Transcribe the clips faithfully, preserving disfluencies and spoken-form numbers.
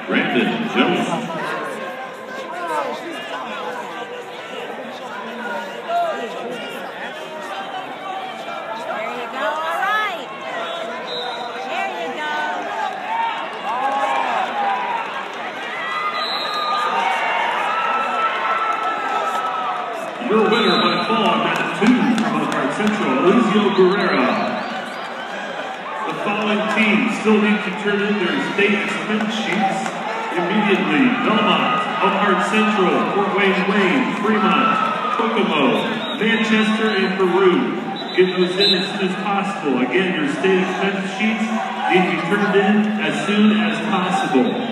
Brandon Jones. Your winner by fall, match two from Elkhart Central, Elizio Guerrera. The following teams still need to turn in their state expense sheets immediately. Belmont, Elkhart Central, Fort Wayne Wayne, Fremont, Kokomo, Manchester, and Peru. Get those in as soon as possible. Again, your state expense sheets need to be turned in as soon as possible.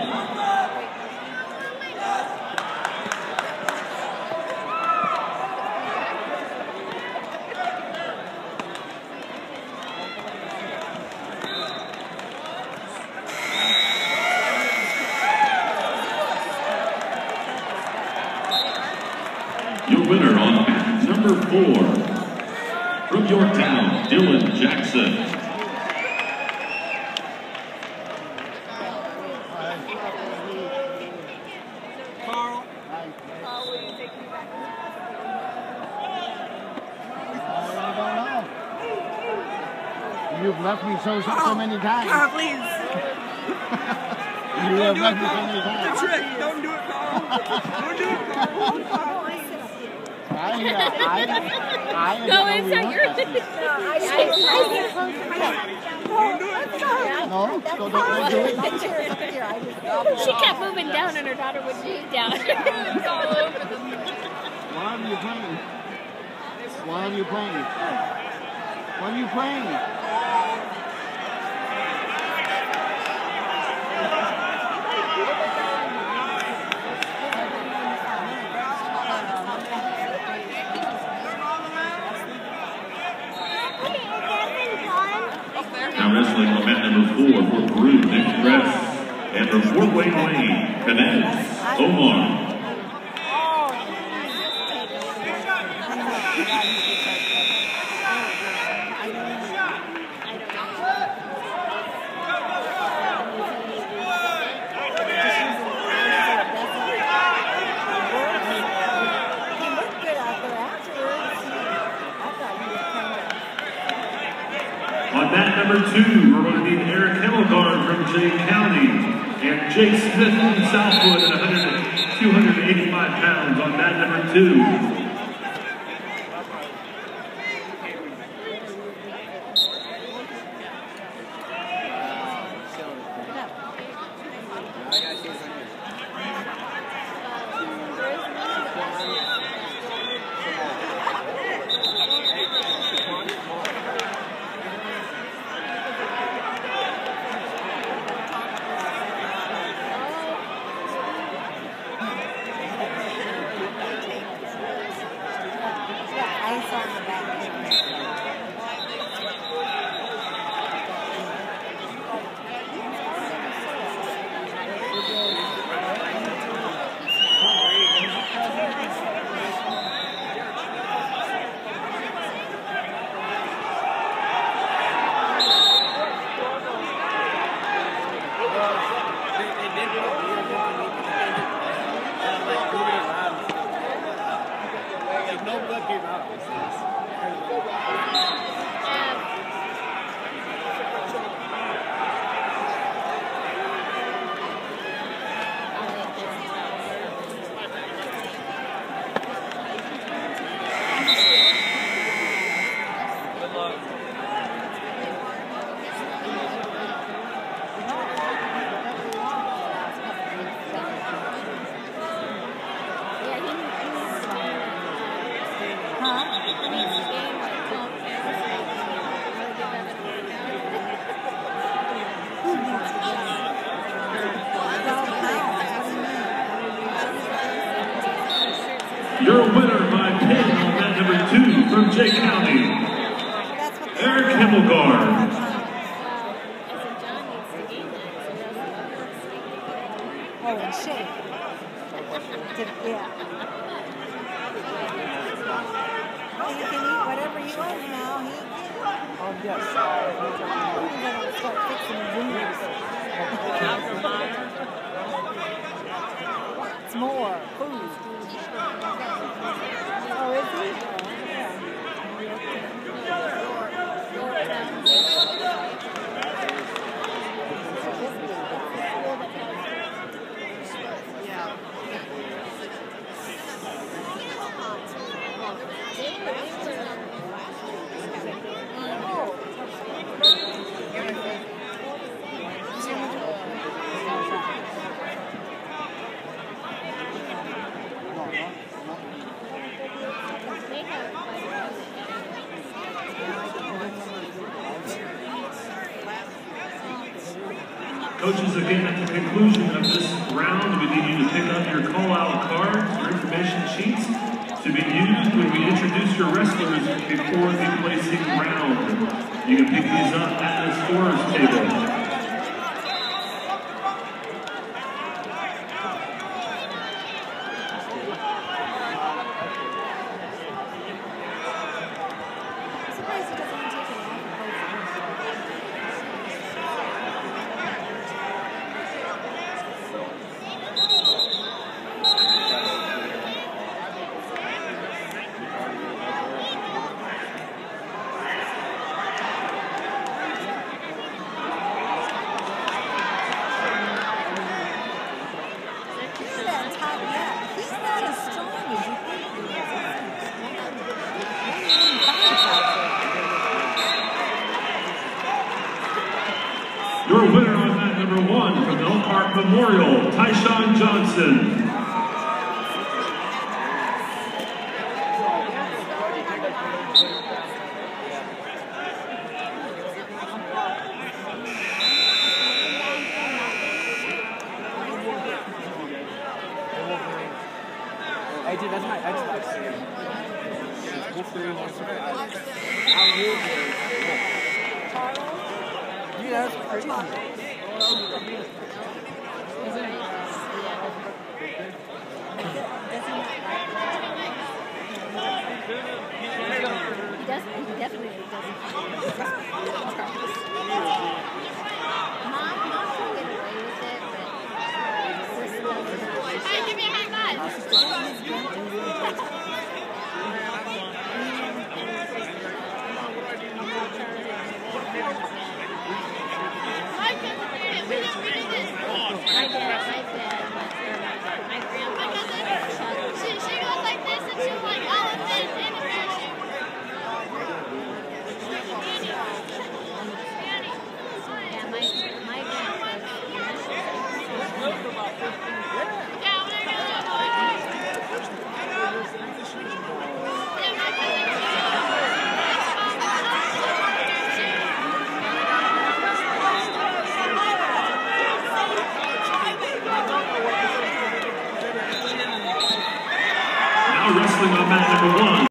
Your winner on match number four, from Yorktown, Dylan Jackson. Carl. You've left me so so, so many times. Carl, please. You have left me so many times. That's right. Don't do it, Carl. Don't do it, Carl. Carl, please. I, uh, I, I Go inside your... No, don't, don't do it. She kept moving down and her daughter would move down. It's all over the place. Why are you playing? Why are you playing? Why are you playing? Now wrestling on mat number four for Peru, Nick Dress, and for Fort Wayne Wayne, Canez Omar. On mat number two, we're going to need Eric Hemmelgarn from Jay County and Jay Smith from Southwood at two hundred eighty-five pounds on mat number two. Your winner by pin on mat number two from Jay County, Eric Hemmelgarn. Oh, and shape. Yeah. Well, he can eat whatever he wants now. He can. Oh, yes. He's going to start fixing his windows. more food. Oh, is he? Coaches, again, at the conclusion of this round, we need you to pick up your call-out cards or information sheets to be used when we introduce your wrestlers before the placing round. You can pick these up at the scorer's table. Your winner on mat number one from Elkhart Memorial, Tyshawn Johnson. Hey, dude, that's my Xbox. Dude, that's crazy. He doesn't, he definitely doesn't. Mom, mom can get away with it, but sis doesn't. Hey, give me a high five. Wrestling on mat number one.